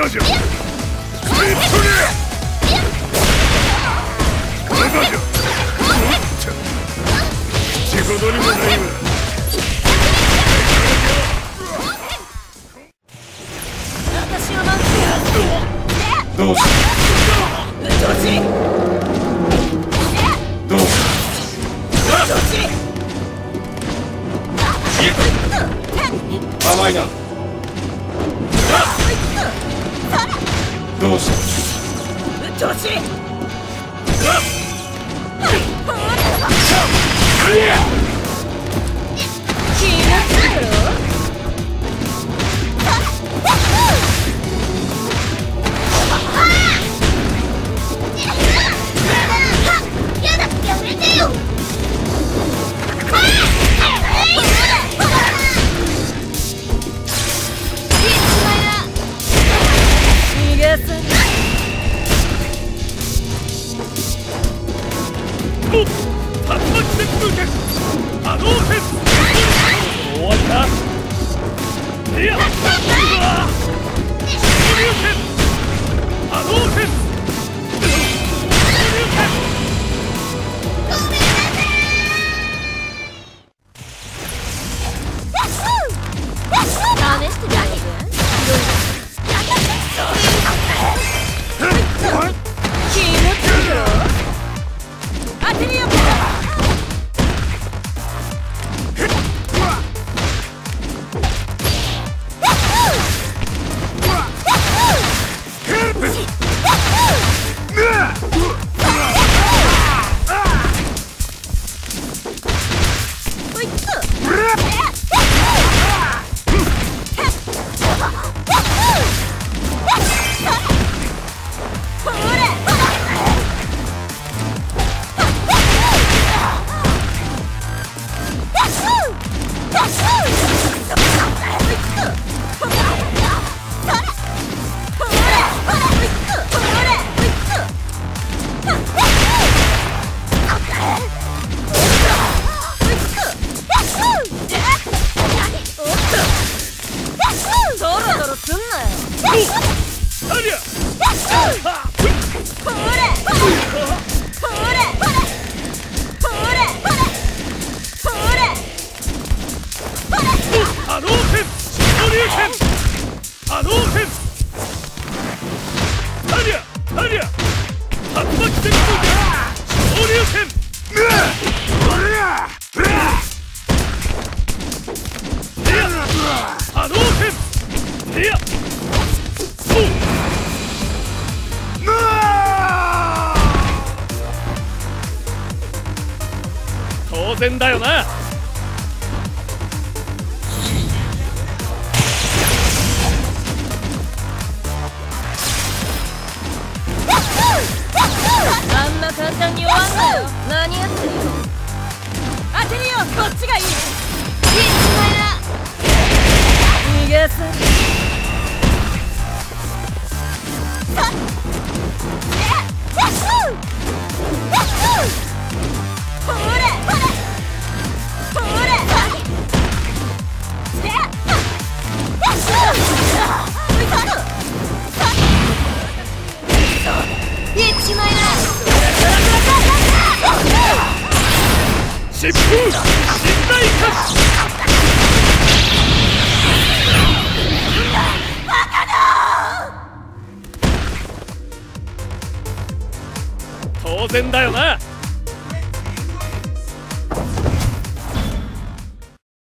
じゃ。これだじゃ。口ほどにもないわ。 私を待ってよ。 どうした。 うっとうしい。 どうした。甘いな。どうした。 うっとうしい。気になってるだろ。やだ、やめてよ。 当然だよな。 あんな簡単に終わんなよ。何やってるよ。当てるよ。こっちがいい。逃がされ。 疾風信頼感。当然だよな。